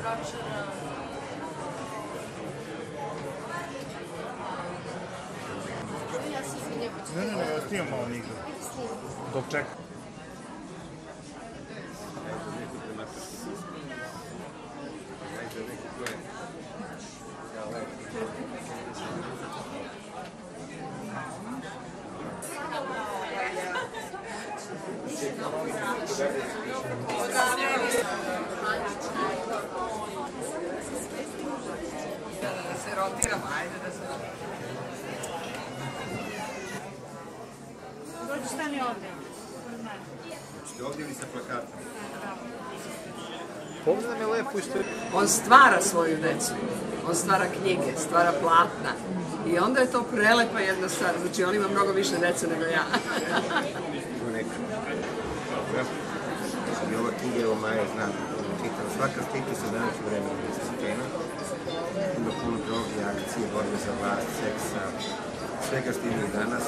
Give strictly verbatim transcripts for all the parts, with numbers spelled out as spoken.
Ne, ne, ne, snimam malo njih. Dok čekam. Da se rotiram, ajde da se rotiram. Dođi, stani ovde. Hoćete ovdje ili sa plakatom? Ovdje nam je lepo isto. On stvara svoju decu, on stvara knjige, stvara platna i onda je to prelepa jedna stvar, znači on ima mnogo više dece nego ja. Ima nekad. I ova knjiga, evo Maja zna, čitam, svaka stiče se danas u vremenu disciplina. Ima puno droge, akcije, borbe za vlast, seksa, svega što ima i danas.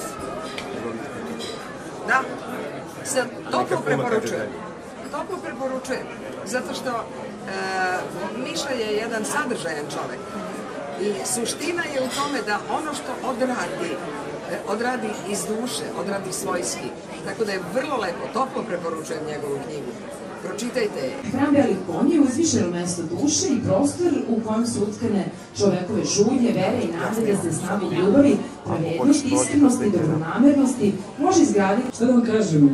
Da, sad toplo preporučujem. Toplo preporučujem, zato što e, Miša je jedan sadržajan čovek i suština je u tome da ono što odradi, odradi iz duše, odradi svojski. Tako da je vrlo lepo, toplo preporučujem njegovu knjigu. Pročitajte je. Hram Beli konj je uzvišeno mesto duše i prostor u kojem su utkane čovekove žulje, vere i nade da se snagu ljubavi, pravednosti, iskrenosti i dobronamernosti može izgraditi. Šta da vam kažem,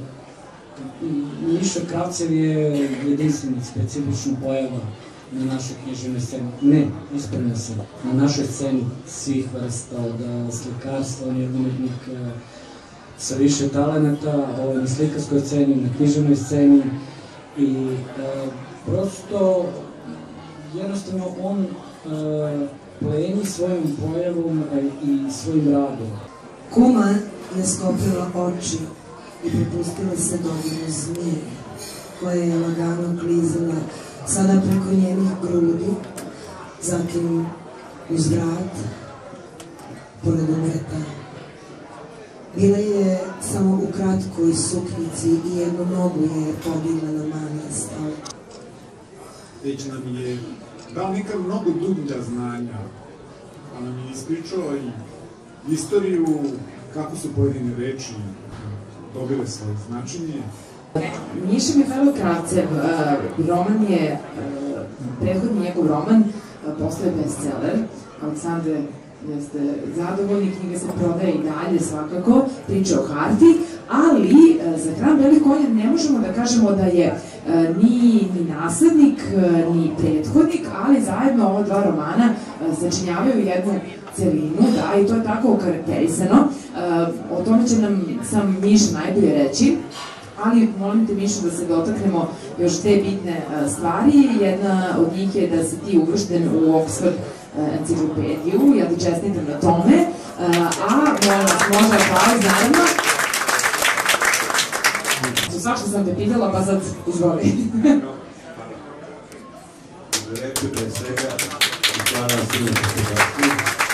Miša Kravcev je jedinstvena, specifična pojava na našoj književnoj sceni. Ne, ispravljam se, na našoj sceni svih vrsta, od slikarstva, on je umetnik sa više talenata, na slikarskoj sceni, na književnoj sceni i prosto jednostavno on pleni svojom pojavom i svojim radom. Kuma je sklopila oči i prepustila se dodiru zmije, koja je lagano klizala sada preko njenih grudi, zatim uz vrat, pored umreta. Bila je samo u kratkoj suknici i jednu nogu je podigla na manje stol. Već nam je dao neka mnogo dublja znanja, pa nam je ispričao i istoriju, kako su pojedine reči dobile svoje značenje. Miša Mihajlo Kravcev, roman je, prethodni njegov roman, postaje bestseller. Aleksandre, jeste zadovoljni, knjiga se prodaje i dalje svakako, priča o harti, ali za Hram Beli konj ne možemo da kažemo da je ni naslednik, ni prethodnik, ali zajedno ova dva romana sačinjavaju jednu celinu, da, i to je tako okarakterisano. O tome će nam sam Miša najbolje reći, ali molim te, Miša, da se dotaknemo još te bitne stvari. Jedna od njih je da si ti uvršten u Oxford enciklopediju, ja ti čestitam na tome, a molim vas, možda aplauz, naravno. Svašta sam te pitala, pa sad izvoli. Reći pre svega, hvala svima što ste došli.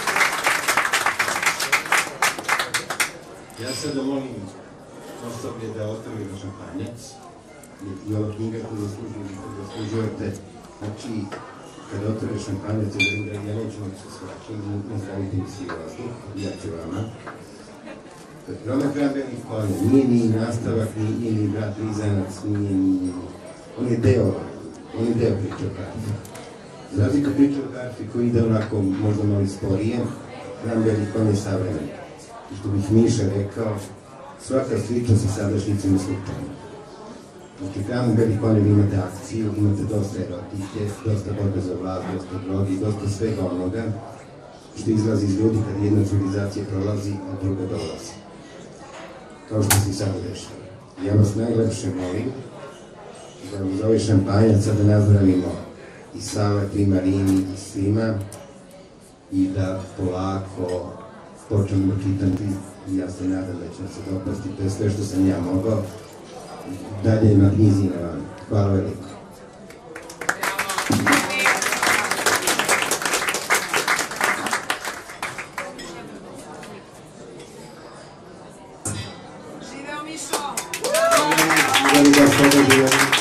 Ja sada molim osoblje da ostavi na šampanjac i ova knjiga koju zaslužujete, znači kada otvore šampanjac i druga, ja neću vam se svačim, nazdravite mi svi vazduh, ja ću vama. Roman Hram Beli konj nije ni nastavak, nije ni brat Blizanac, nije ni... On je deo, on je deo priče o Karfi. Za razliku priče o Karfi koji ide onako možda malo sporije, Hram Beli konj je savremen. I što bih Miša rekao, svaka sličnost sa sadašnjicima slučajno. Znači, Hram Beli konj, vi imate akciju, imate dosta erotike, dosta borbe za vlast, dosta drogi, dosta svega onoga što izlazi iz ljudi kad jedna civilizacija prolazi, a druga dolazi. Kao što se i sada dešava. Ja vas najlepše molim da uz ovaj šampanjac sada nazdravimo i Salatu i Marini i svima i da polako počnemo čitati i ja se nadam da će vam se dopasti. To je sve što sam ja mogao. Dalje na knjizi na vam. Hvala veliko. Živeo Mišo! Živeo Mišo!